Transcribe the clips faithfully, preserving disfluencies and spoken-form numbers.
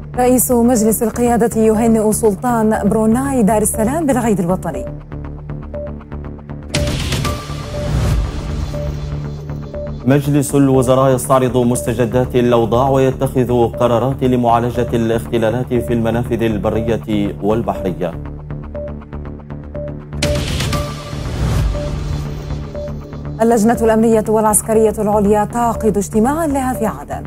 رئيس مجلس القيادة يهنئ سلطان بروناي دار السلام بالعيد الوطني. مجلس الوزراء يستعرض مستجدات الأوضاع ويتخذ قرارات لمعالجة الاختلالات في المنافذ البرية والبحرية. اللجنة الأمنية والعسكرية العليا تعقد اجتماعا لها في عدن.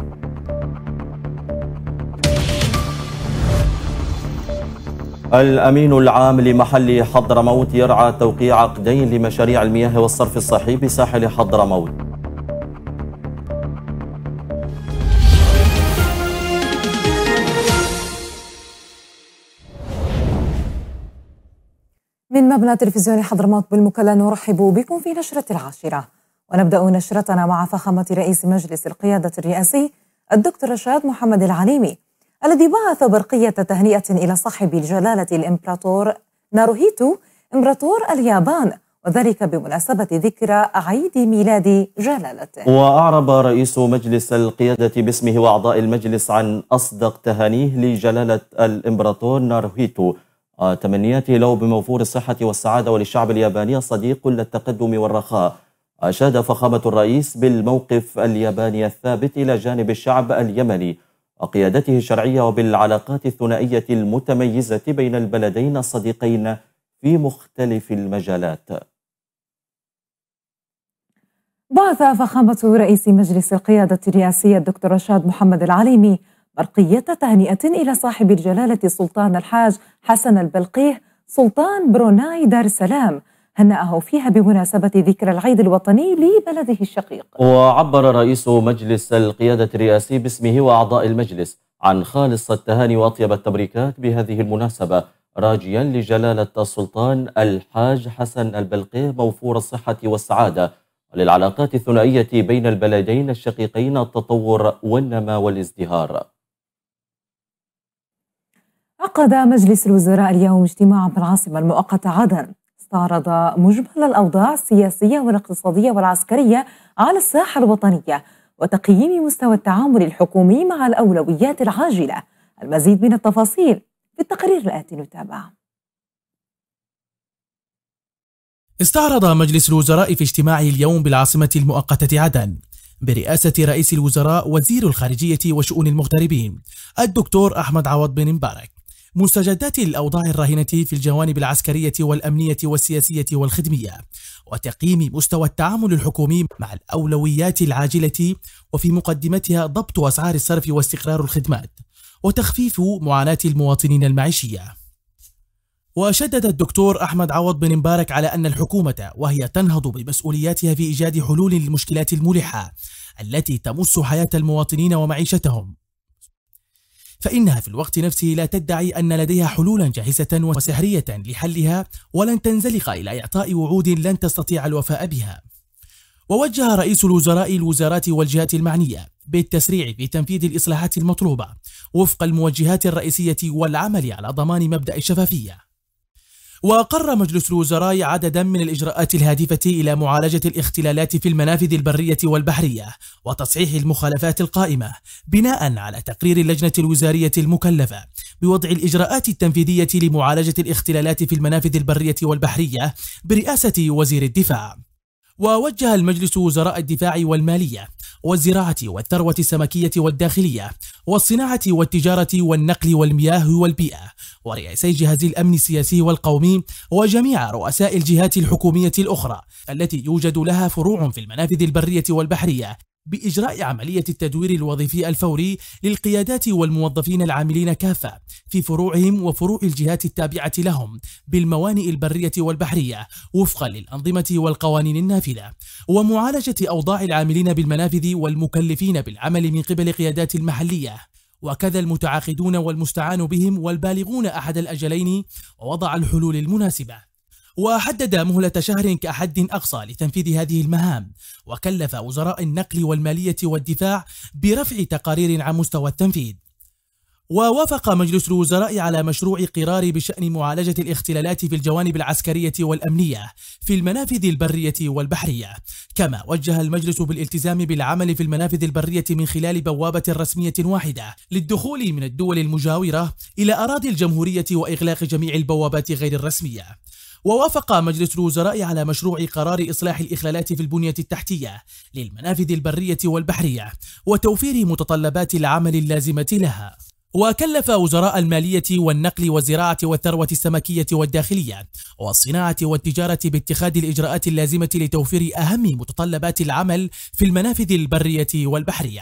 الأمين العام لمحل حضرموت يرعى توقيع عقدين لمشاريع المياه والصرف الصحي بساحل حضرموت. من مبنى تلفزيون حضرموت بالمكلا نرحب بكم في نشرة العاشرة، ونبدأ نشرتنا مع فخامة رئيس مجلس القيادة الرئاسي الدكتور رشاد محمد العليمي، الذي بعث برقية تهنئة إلى صاحب الجلالة الإمبراطور ناروهيتو إمبراطور اليابان، وذلك بمناسبة ذكرى عيد ميلاد جلالته. وأعرب رئيس مجلس القيادة باسمه وأعضاء المجلس عن أصدق تهانيه لجلالة الإمبراطور ناروهيتو، تمنياته له بموفور الصحة والسعادة وللشعب الياباني الصديق كل التقدم والرخاء. أشاد فخامة الرئيس بالموقف الياباني الثابت إلى جانب الشعب اليمني وقيادته الشرعية وبالعلاقات الثنائية المتميزة بين البلدين الصديقين في مختلف المجالات. بعث فخامة رئيس مجلس القيادة الرئاسي الدكتور رشاد محمد العليمي برقية تهنئة إلى صاحب الجلالة السلطان الحاج حسن البلقيه سلطان بروناي دار السلام، هنأه فيها بمناسبة ذكرى العيد الوطني لبلده الشقيق. وعبر رئيس مجلس القيادة الرئاسي باسمه وأعضاء المجلس عن خالص التهاني وأطيب التبريكات بهذه المناسبة، راجيا لجلالة السلطان الحاج حسن البلقيه موفور الصحة والسعادة وللعلاقات الثنائية بين البلدين الشقيقين التطور والنماء والازدهار. عقد مجلس الوزراء اليوم اجتماعا في العاصمة المؤقتة عدن، استعرض مجمل الأوضاع السياسية والاقتصادية والعسكرية على الساحة الوطنية وتقييم مستوى التعامل الحكومي مع الأولويات العاجلة. المزيد من التفاصيل في التقرير الآتي نتابع. استعرض مجلس الوزراء في اجتماعه اليوم بالعاصمة المؤقتة عدن برئاسة رئيس الوزراء وزير الخارجية وشؤون المغتربين الدكتور أحمد عوض بن مبارك مستجدات الأوضاع الراهنة في الجوانب العسكرية والأمنية والسياسية والخدمية، وتقييم مستوى التعامل الحكومي مع الأولويات العاجلة، وفي مقدمتها ضبط أسعار الصرف واستقرار الخدمات وتخفيف معاناة المواطنين المعيشية. وشدد الدكتور أحمد عوض بن مبارك على أن الحكومة وهي تنهض بمسؤولياتها في إيجاد حلول للمشكلات الملحة التي تمس حياة المواطنين ومعيشتهم، فإنها في الوقت نفسه لا تدعي أن لديها حلولا جاهزة وسحرية لحلها، ولن تنزلق إلى إعطاء وعود لن تستطيع الوفاء بها. ووجه رئيس الوزراء الوزارات والجهات المعنية بالتسريع في تنفيذ الإصلاحات المطلوبة وفق الموجهات الرئيسية والعمل على ضمان مبدأ الشفافية. وأقر مجلس الوزراء عددا من الإجراءات الهادفة إلى معالجة الاختلالات في المنافذ البرية والبحرية وتصحيح المخالفات القائمة بناء على تقرير اللجنة الوزارية المكلفة بوضع الإجراءات التنفيذية لمعالجة الاختلالات في المنافذ البرية والبحرية برئاسة وزير الدفاع. ووجه المجلس وزراء الدفاع والمالية والزراعة والثروة السمكية والداخلية والصناعة والتجارة والنقل والمياه والبيئة ورئيسي جهاز الأمن السياسي والقومي وجميع رؤساء الجهات الحكومية الأخرى التي يوجد لها فروع في المنافذ البرية والبحرية بإجراء عملية التدوير الوظيفي الفوري للقيادات والموظفين العاملين كافة في فروعهم وفروع الجهات التابعة لهم بالموانئ البرية والبحرية وفقا للأنظمة والقوانين النافذة، ومعالجة أوضاع العاملين بالمنافذ والمكلفين بالعمل من قبل قيادات المحلية، وكذا المتعاقدون والمستعان بهم والبالغون أحد الأجلين، ووضع الحلول المناسبة. وحدد مهلة شهر كحد أقصى لتنفيذ هذه المهام، وكلف وزراء النقل والمالية والدفاع برفع تقارير عن مستوى التنفيذ. ووافق مجلس الوزراء على مشروع قرار بشأن معالجة الاختلالات في الجوانب العسكرية والأمنية في المنافذ البرية والبحرية. كما وجه المجلس بالالتزام بالعمل في المنافذ البرية من خلال بوابة رسمية واحدة للدخول من الدول المجاورة إلى أراضي الجمهورية وإغلاق جميع البوابات غير الرسمية. ووافق مجلس الوزراء على مشروع قرار إصلاح الإخلالات في البنية التحتية للمنافذ البرية والبحرية وتوفير متطلبات العمل اللازمة لها. وكلف وزراء المالية والنقل والزراعة والثروة السمكية والداخلية والصناعة والتجارة باتخاذ الإجراءات اللازمة لتوفير أهم متطلبات العمل في المنافذ البرية والبحرية.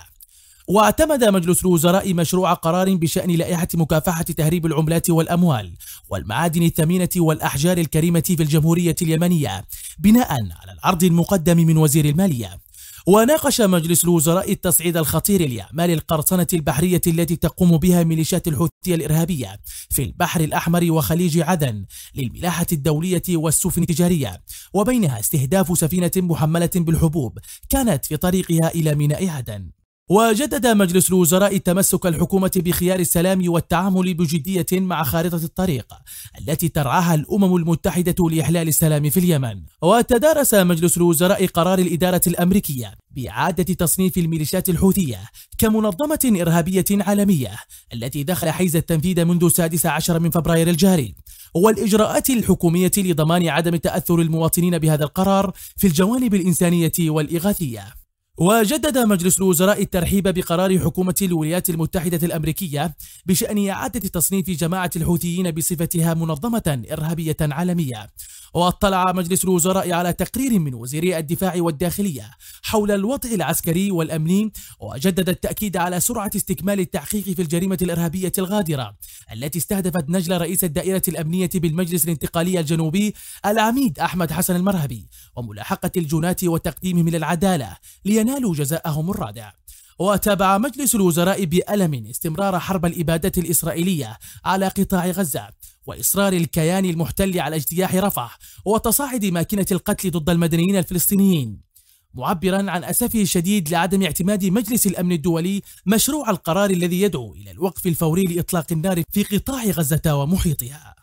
واعتمد مجلس الوزراء مشروع قرار بشأن لائحة مكافحة تهريب العملات والأموال والمعادن الثمينة والأحجار الكريمة في الجمهورية اليمنية بناء على العرض المقدم من وزير المالية. وناقش مجلس الوزراء التصعيد الخطير لأعمال القرصنة البحرية التي تقوم بها ميليشيات الحوثية الإرهابية في البحر الأحمر وخليج عدن للملاحة الدولية والسفن التجارية، وبينها استهداف سفينة محملة بالحبوب كانت في طريقها إلى ميناء عدن. وجدد مجلس الوزراء تمسك الحكومة بخيار السلام والتعامل بجدية مع خارطة الطريق التي ترعاها الأمم المتحدة لإحلال السلام في اليمن. وتدارس مجلس الوزراء قرار الإدارة الأمريكية بإعادة تصنيف الميليشيات الحوثية كمنظمة إرهابية عالمية التي دخل حيز التنفيذ منذ السادس عشر من فبراير الجاري، والإجراءات الحكومية لضمان عدم تأثر المواطنين بهذا القرار في الجوانب الإنسانية والإغاثية. وجدد مجلس الوزراء الترحيب بقرار حكومة الولايات المتحدة الأمريكية بشأن إعادة تصنيف جماعة الحوثيين بصفتها منظمة إرهابية عالمية. واطلع مجلس الوزراء على تقرير من وزيري الدفاع والداخلية حول الوضع العسكري والأمني، وجدد التأكيد على سرعة استكمال التحقيق في الجريمة الإرهابية الغادرة التي استهدفت نجل رئيس الدائرة الأمنية بالمجلس الانتقالي الجنوبي العميد أحمد حسن المرهبي، وملاحقة الجناة وتقديمهم للعدالة لينالوا جزاءهم الرادع. وتابع مجلس الوزراء بألم استمرار حرب الإبادة الإسرائيلية على قطاع غزة وإصرار الكيان المحتل على اجتياح رفح وتصاعد ماكينة القتل ضد المدنيين الفلسطينيين، معبرا عن أسفه الشديد لعدم اعتماد مجلس الأمن الدولي مشروع القرار الذي يدعو إلى الوقف الفوري لإطلاق النار في قطاع غزة ومحيطها.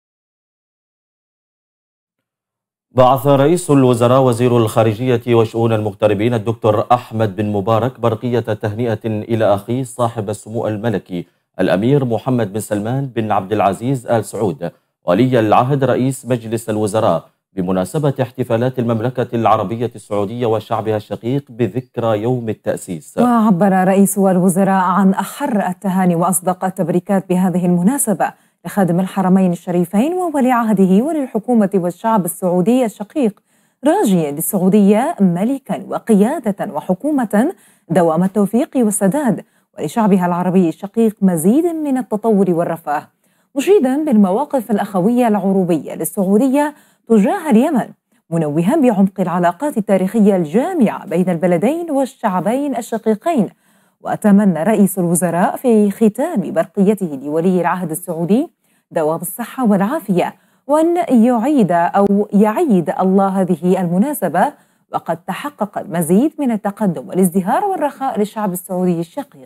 بعث رئيس الوزراء وزير الخارجية وشؤون المغتربين الدكتور أحمد بن مبارك برقية تهنئة إلى أخيه صاحب السمو الملكي الأمير محمد بن سلمان بن عبد العزيز آل سعود ولي العهد رئيس مجلس الوزراء بمناسبة احتفالات المملكة العربية السعودية وشعبها الشقيق بذكرى يوم التأسيس. وعبر رئيس الوزراء عن أحر التهاني وأصدق التبريكات بهذه المناسبة لخادم الحرمين الشريفين وولي عهده وللحكومة والشعب السعودي الشقيق، راجيا للسعودية ملكا وقيادة وحكومة دوام التوفيق والسداد، ولشعبها العربي الشقيق مزيد من التطور والرفاه، مشيدا بالمواقف الأخوية العروبية للسعودية تجاه اليمن، منوها بعمق العلاقات التاريخية الجامعة بين البلدين والشعبين الشقيقين. وأتمنى رئيس الوزراء في ختام برقيته لولي العهد السعودي دوام الصحة والعافية، وأن يعيد أو يعيد الله هذه المناسبة وقد تحقق المزيد من التقدم والازدهار والرخاء للشعب السعودي الشقيق.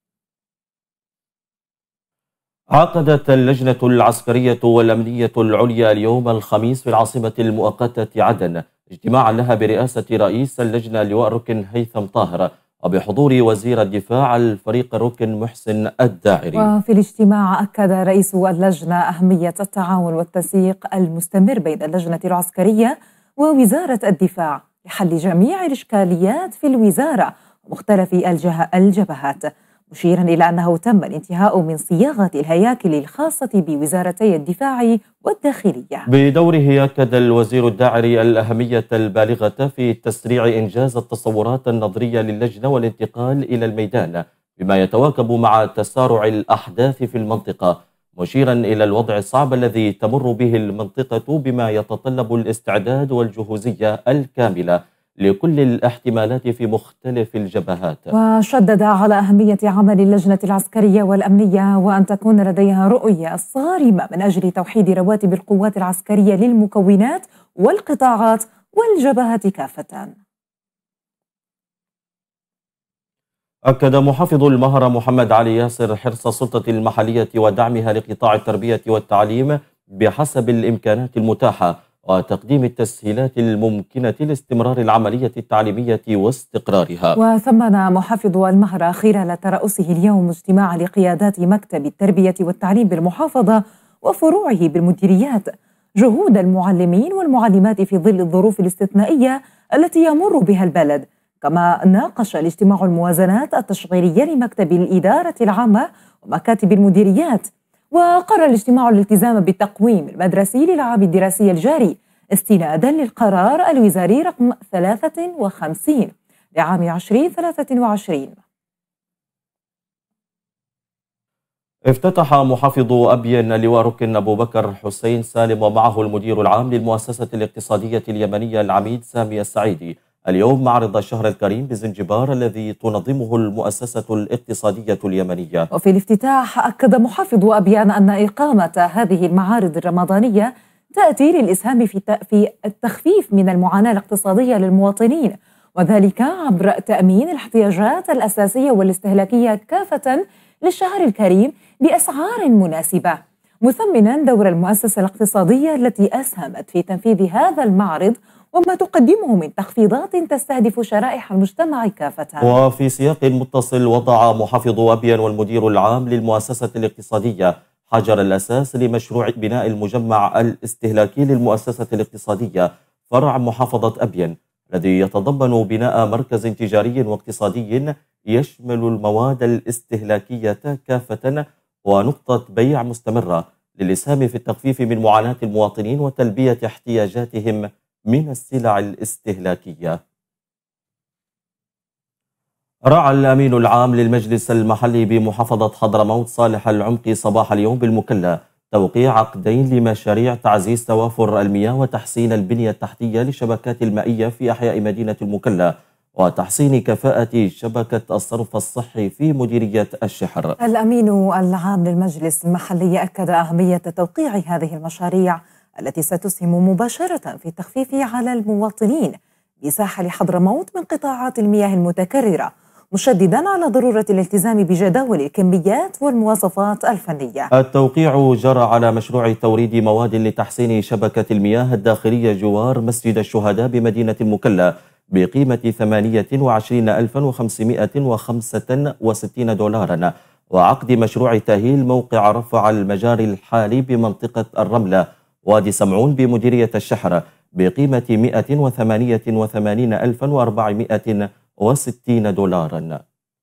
عقدت اللجنة العسكرية والأمنية العليا اليوم الخميس في العاصمة المؤقتة عدن اجتماعا لها برئاسة رئيس اللجنة اللواء الركن هيثم طاهر وبحضور وزير الدفاع الفريق الركن محسن الداعري. وفي الاجتماع أكد رئيس اللجنة أهمية التعاون والتنسيق المستمر بين اللجنة العسكرية ووزارة الدفاع لحل جميع الإشكاليات في الوزارة ومختلف الجبهات، مشيرا إلى أنه تم الانتهاء من صياغة الهياكل الخاصة بوزارتي الدفاع والداخلية. بدوره أكد الوزير الداعري الأهمية البالغة في تسريع إنجاز التصورات النظرية للجنة والانتقال إلى الميدان بما يتواكب مع تسارع الأحداث في المنطقة، مشيرا إلى الوضع الصعب الذي تمر به المنطقة بما يتطلب الاستعداد والجهوزية الكاملة لكل الاحتمالات في مختلف الجبهات. وشدد على أهمية عمل اللجنة العسكرية والأمنية وأن تكون لديها رؤية صارمة من أجل توحيد رواتب القوات العسكرية للمكونات والقطاعات والجبهات كافة. أكد محافظ المهرة محمد علي ياسر حرص السلطة المحلية ودعمها لقطاع التربية والتعليم بحسب الإمكانات المتاحة وتقديم التسهيلات الممكنة لاستمرار العملية التعليمية واستقرارها. وثمن محافظ المهرة خلال ترأسه اليوم اجتماع لقيادات مكتب التربية والتعليم بالمحافظة وفروعه بالمديريات جهود المعلمين والمعلمات في ظل الظروف الاستثنائية التي يمر بها البلد. كما ناقش الاجتماع الموازنات التشغيلية لمكتب الإدارة العامة ومكاتب المديريات. وقرر الاجتماع الالتزام بالتقويم المدرسي للعام الدراسي الجاري استنادا للقرار الوزاري رقم ثلاثة وخمسين لعام عشرين ثلاثة وعشرين. افتتح محافظ أبين اللواء ركن أبو بكر حسين سالم ومعه المدير العام للمؤسسة الاقتصادية اليمنية العميد سامي السعيدي اليوم معرض الشهر الكريم بزنجبار الذي تنظمه المؤسسة الاقتصادية اليمنية. وفي الافتتاح أكد محافظ أبيان أن إقامة هذه المعارض الرمضانية تأتي للإسهام في التخفيف من المعاناة الاقتصادية للمواطنين، وذلك عبر تأمين الاحتياجات الأساسية والاستهلاكية كافة للشهر الكريم بأسعار مناسبة، مثمنا دور المؤسسة الاقتصادية التي أسهمت في تنفيذ هذا المعرض وما تقدمه من تخفيضات تستهدف شرائح المجتمع كافة. وفي سياق متصل وضع محافظ أبين والمدير العام للمؤسسة الاقتصادية حجر الأساس لمشروع بناء المجمع الاستهلاكي للمؤسسة الاقتصادية فرع محافظة أبين الذي يتضمن بناء مركز تجاري واقتصادي يشمل المواد الاستهلاكية كافة ونقطة بيع مستمرة للإسهام في التخفيف من معاناة المواطنين وتلبية احتياجاتهم من السلع الاستهلاكية. رعى الأمين العام للمجلس المحلي بمحافظة حضرموت صالح العمقي صباح اليوم بالمكلا توقيع عقدين لمشاريع تعزيز توافر المياه وتحسين البنية التحتية للشبكات المائية في أحياء مدينة المكلا وتحسين كفاءة شبكة الصرف الصحي في مديرية الشحر. الأمين العام للمجلس المحلي أكد أهمية توقيع هذه المشاريع التي ستسهم مباشرة في التخفيف على المواطنين بساحل حضرموت من قطاعات المياه المتكررة، مشددا على ضرورة الالتزام بجداول الكميات والمواصفات الفنية. التوقيع جرى على مشروع توريد مواد لتحسين شبكة المياه الداخلية جوار مسجد الشهداء بمدينة المكلا بقيمة ثمانية وعشرين ألفا وخمسمائة وخمسة وستين دولارا، وعقد مشروع تأهيل موقع رفع المجاري الحالي بمنطقة الرملة وادي سمعون بمديرية الشحر بقيمة مائة وثمانية وثمانين ألفا وأربعمائة وستين دولارا.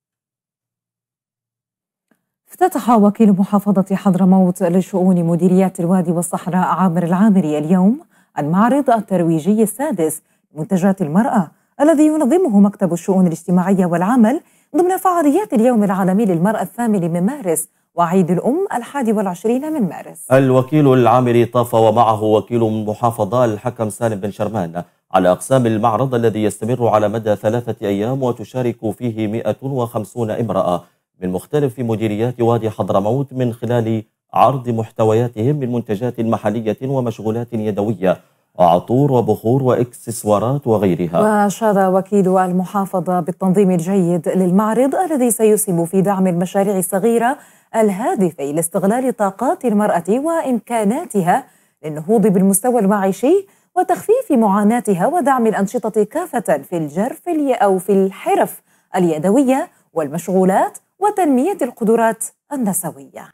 افتتح وكيل محافظة حضرموت لشؤون مديريات الوادي والصحراء عامر العامري اليوم المعرض الترويجي السادس لمنتجات المرأة الذي ينظمه مكتب الشؤون الاجتماعية والعمل ضمن فعاليات اليوم العالمي للمرأة الثامن من مارس وعيد الأم الحادي والعشرين من مارس. الوكيل العامري طاف ومعه وكيل المحافظة الحكم سالم بن شرمان على أقسام المعرض الذي يستمر على مدى ثلاثة أيام وتشارك فيه مئة وخمسين امرأة من مختلف مديريات وادي حضرموت من خلال عرض محتوياتهم من منتجات محلية ومشغولات يدوية وعطور وبخور وإكسسوارات وغيرها. وأشاد وكيل المحافظة بالتنظيم الجيد للمعرض الذي سيسهم في دعم المشاريع الصغيرة الهادفة إلى استغلال طاقات المرأة وإمكاناتها للنهوض بالمستوى المعيشي وتخفيف معاناتها ودعم الأنشطة كافة في الجرف أو في الحرف اليدوية والمشغولات وتنمية القدرات النسوية.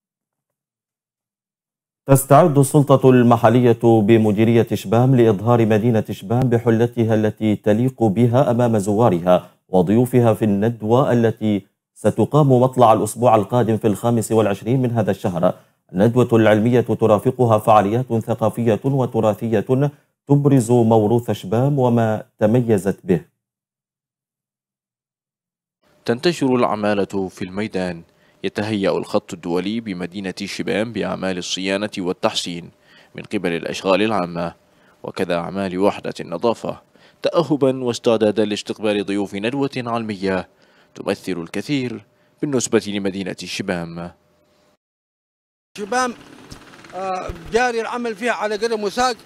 تستعد السلطة المحلية بمديرية شبام لإظهار مدينة شبام بحلتها التي تليق بها أمام زوارها وضيوفها في الندوة التي ستقام مطلع الأسبوع القادم في الخامس والعشرين من هذا الشهر. الندوة العلمية ترافقها فعاليات ثقافية وتراثية تبرز موروث شبام وما تميزت به. تنتشر العمالة في الميدان. يتهيأ الخط الدولي بمدينة شبام بأعمال الصيانة والتحسين من قبل الأشغال العامة وكذا أعمال وحدة النظافة تأهبا واستعدادا لاستقبال ضيوف ندوة علمية تمثل الكثير بالنسبة لمدينة شبام. شبام جاري العمل فيها على قدم وساق،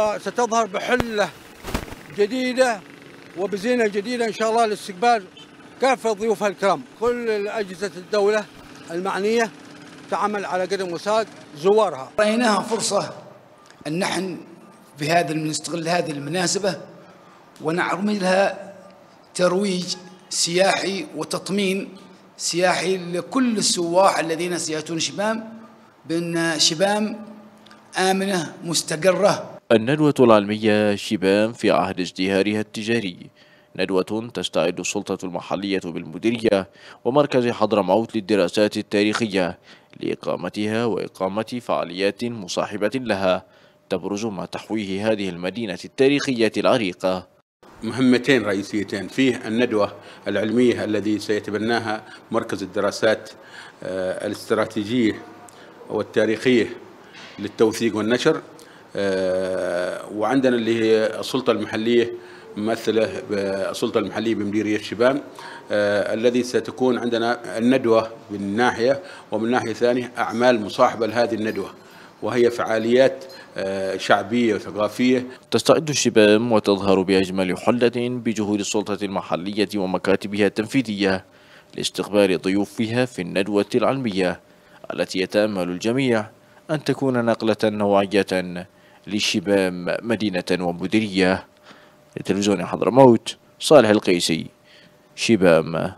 ستظهر بحلة جديدة وبزينة جديدة إن شاء الله لاستقبال كافة ضيوفها الكرام، كل أجهزة الدولة المعنية تعمل على قدم وساق زوارها. رأيناها فرصة أن نحن بهذا نستغل هذه المناسبة ونعمل لها ترويج سياحي وتطمين سياحي لكل السواح الذين سيأتون شبام، بأن شبام آمنة مستقرة. الندوة العلمية شبام في عهد ازدهارها التجاري، ندوة تستعد السلطة المحلية بالمديرية ومركز حضرموت للدراسات التاريخية لإقامتها وإقامة فعاليات مصاحبة لها تبرز مع تحويه هذه المدينة التاريخية العريقة. مهمتين رئيسيتين فيه: الندوة العلمية الذي سيتبناها مركز الدراسات الاستراتيجية والتاريخية للتوثيق والنشر، وعندنا اللي هي السلطة المحلية ممثلة بالسلطة المحلية بمديرية شبام، الذي ستكون عندنا الندوة من ناحية، ومن ناحية ثانية أعمال مصاحبة لهذه الندوة، وهي فعاليات شعبية وثقافية. تستعد شبام وتظهر بأجمل حلة بجهود السلطة المحلية ومكاتبها التنفيذية لاستقبال ضيوفها في الندوة العلمية التي يتأمل الجميع أن تكون نقلة نوعية لشبام مدينة ومديرية. لتلفزيون حضرموت، صالح القيسي، شبام.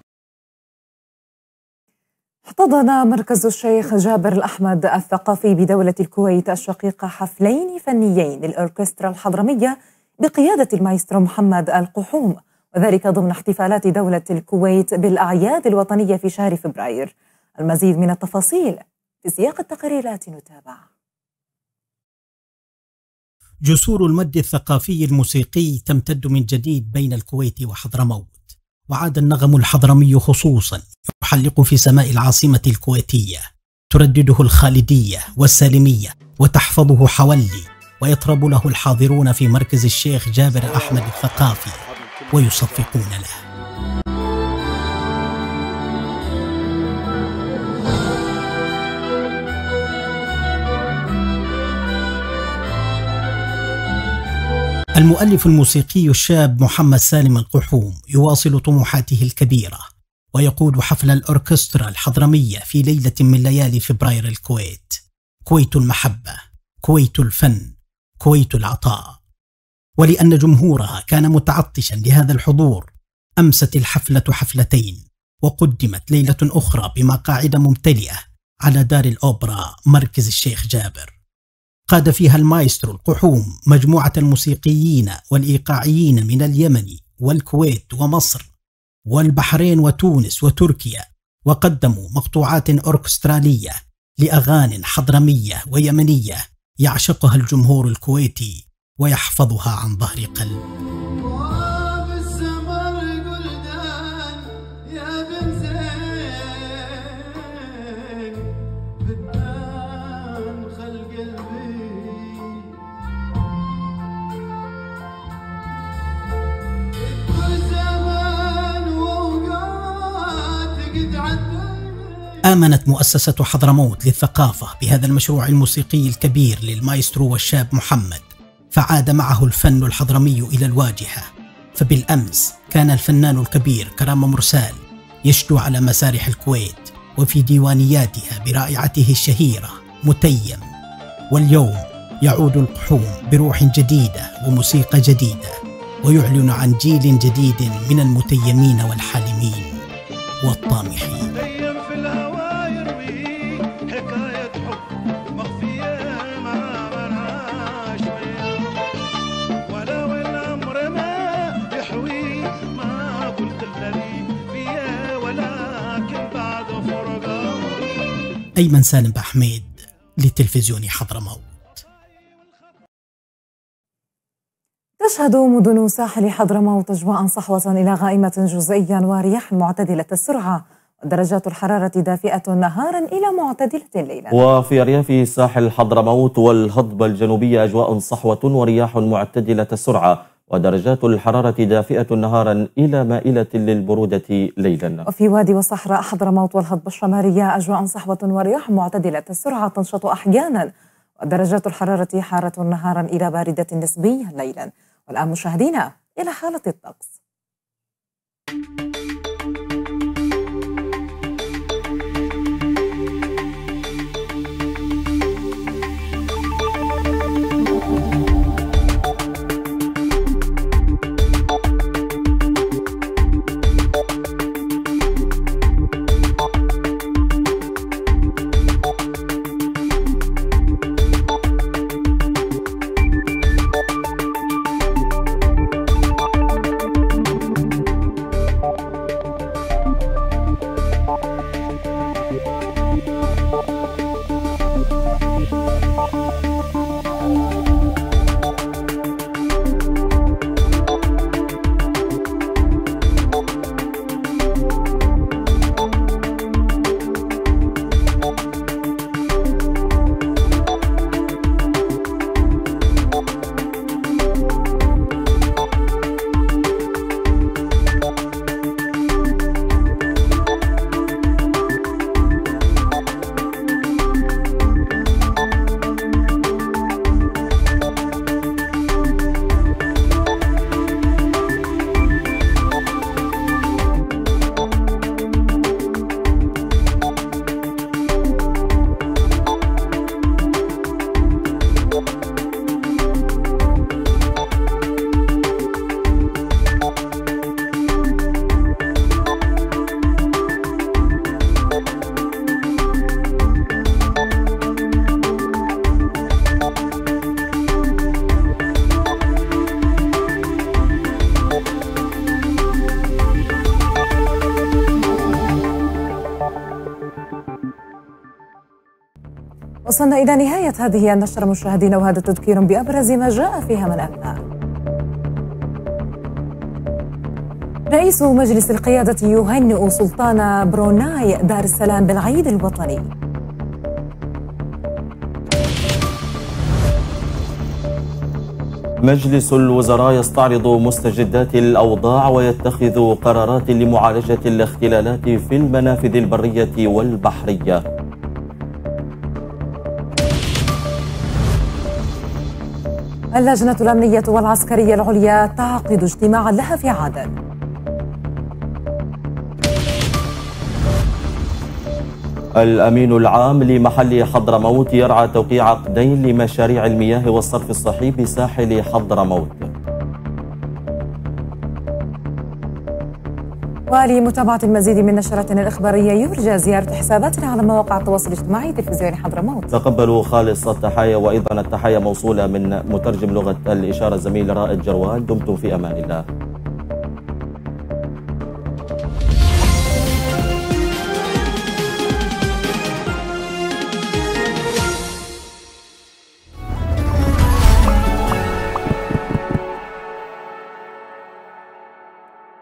احتضن مركز الشيخ جابر الأحمد الثقافي بدولة الكويت الشقيقة حفلين فنيين للأوركسترا الحضرمية بقيادة المايسترو محمد القحوم، وذلك ضمن احتفالات دولة الكويت بالأعياد الوطنية في شهر فبراير. المزيد من التفاصيل في سياق التقريرات نتابع. جسور المد الثقافي الموسيقي تمتد من جديد بين الكويت وحضرموت، وعاد النغم الحضرمي خصوصا يحلق في سماء العاصمة الكويتية، تردده الخالدية والسالمية وتحفظه حولي، ويطرب له الحاضرون في مركز الشيخ جابر أحمد الثقافي ويصفقون له. المؤلف الموسيقي الشاب محمد سالم القحوم يواصل طموحاته الكبيرة ويقود حفل الأوركسترا الحضرمية في ليلة من ليالي فبراير الكويت. كويت المحبة، كويت الفن، كويت العطاء. ولأن جمهورها كان متعطشا لهذا الحضور، أمست الحفلة حفلتين، وقدمت ليلة أخرى بمقاعد ممتلئة على دار الأوبرا مركز الشيخ جابر. قاد فيها المايسترو القحوم مجموعة الموسيقيين والإيقاعيين من اليمن والكويت ومصر والبحرين وتونس وتركيا، وقدموا مقطوعات أوركسترالية لأغاني حضرمية ويمنية يعشقها الجمهور الكويتي ويحفظها عن ظهر قلب. آمنت مؤسسة حضرموت للثقافة بهذا المشروع الموسيقي الكبير للمايسترو والشاب محمد، فعاد معه الفن الحضرمي إلى الواجهة. فبالأمس كان الفنان الكبير كرامة مرسال يشدو على مسارح الكويت وفي ديوانياتها برائعته الشهيرة متيم، واليوم يعود القحوم بروح جديدة وموسيقى جديدة، ويعلن عن جيل جديد من المتيمين والحالمين والطامحين. أيمن سالم بحميد لتلفزيون حضرموت. تشهد مدن ساحل حضرموت أجواء صحوة إلى غائمة جزئيا ورياح معتدلة السرعة، ودرجات الحرارة دافئة نهارا إلى معتدلة ليلا. وفي أرياف ساحل حضرموت والهضبة الجنوبية أجواء صحوة ورياح معتدلة السرعة، ودرجات الحرارة دافئة نهارا إلى مائلة للبرودة ليلا. وفي وادي وصحراء حضرموت والهضبة الشمالية أجواء صحوة ورياح معتدلة السرعة تنشط أحيانا، ودرجات الحرارة حارة نهارا إلى باردة نسبيا ليلا. والآن مشاهدينا إلى حالة الطقس. وصلنا إلى نهاية هذه النشرة مشاهدينا، وهذا تذكير بأبرز ما جاء فيها من أنباء. رئيس مجلس القيادة يهنئ سلطان بروناي دار السلام بالعيد الوطني. مجلس الوزراء يستعرض مستجدات الأوضاع ويتخذ قرارات لمعالجة الاختلالات في المنافذ البرية والبحرية. اللجنة الأمنية والعسكرية العليا تعقد اجتماعا لها في عدن. الأمين العام لمحل حضرموت يرعى توقيع عقدين لمشاريع المياه والصرف الصحي بساحل حضرموت. ولمتابعة المزيد من نشراتنا الإخبارية يرجى زيارة حساباتنا على مواقع التواصل الاجتماعي تلفزيون حضرموت. تقبلوا خالص التحايا، وأيضا التحايا موصولة من مترجم لغة الإشارة الزميل رائد جروان. دمتم في أمان الله.